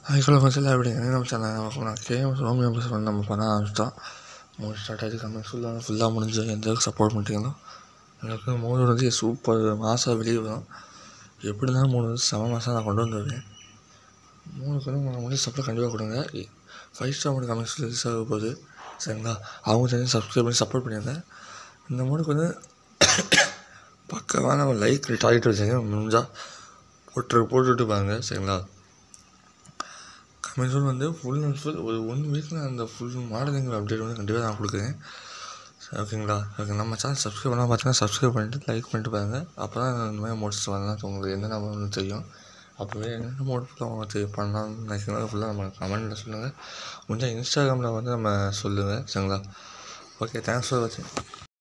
Hi hello ஃபஸ்ட்டில் எப்படி நம்ம சேனல் நான் கேஎம் ரோமியோ ப்ளஸ் வந்து நம்ம பண்ண ஆரம்பிச்சிட்டோம். மூணு ஸ்டார்ட் ஆகிடுச்சு. கம்மிங் ஃபுல்லாக முடிஞ்சு எந்த அளவுக்கு சப்போர்ட் பண்ணிட்டீங்களோ எனக்கு 3 வந்து சூப்பர் மாதம் வெளியே வரும். எப்படி இருந்தாலும் 3 வந்து செம மாதம் நான் கொண்டு வந்துடுவேன். 3க்கு வந்து நான் முடிஞ்ச சப்போர்ட் கண்டிப்பாக கொடுங்க. 5 ஸ்டார் மட்டும் கமெண்ட்ஸ் ரிலீஸ் ஆக போகுது சரிங்களா. அவங்க சேனல் சப்ஸ்கிரைப் பண்ணி சப்போர்ட் பண்ணியிருந்தேன். இந்த மூணுக்கு வந்து பக்கமாக நம்ம லைக் டார்கெட் வச்சுங்க. முடிஞ்சால் போட்டுவிட்டு பாருங்க சரிங்களா. கமெண்ட்ஸோடு வந்து ஃபுல் அண்ட் ஃபுல் ஒரு 1 வீக்கில் அந்த ஃபுல் மாடலிங் அப்டேட் வந்து கண்டிப்பாக நான் கொடுக்குறேன் ஓகேங்களா. ஓகே, நம்ம சேனல் சப்ஸ்கிரைப் பண்ணால் பார்த்தீங்கன்னா சப்ஸ்கிரைப் பண்ணிவிட்டு லைக் பண்ணிட்டு பாருங்கள். அப்போ தான் இந்த மாதிரி மோட்ஸ் வரலாம் உங்களுக்கு என்னென்ன ஒன்று தெரியும். அப்போவே என்னென்ன மோட் ஃபுல்லாக பண்ணலாம்னு நினைக்கிறீங்களோ ஃபுல்லாக நம்ம கமெண்ட்டில் சொல்லுங்கள். முடிஞ்சால் இன்ஸ்டாகிராமில் வந்து நம்ம சொல்லுங்கள் சரிங்களா. ஓகே, தேங்க்ஸ் ஃபார் வாட்சிங்.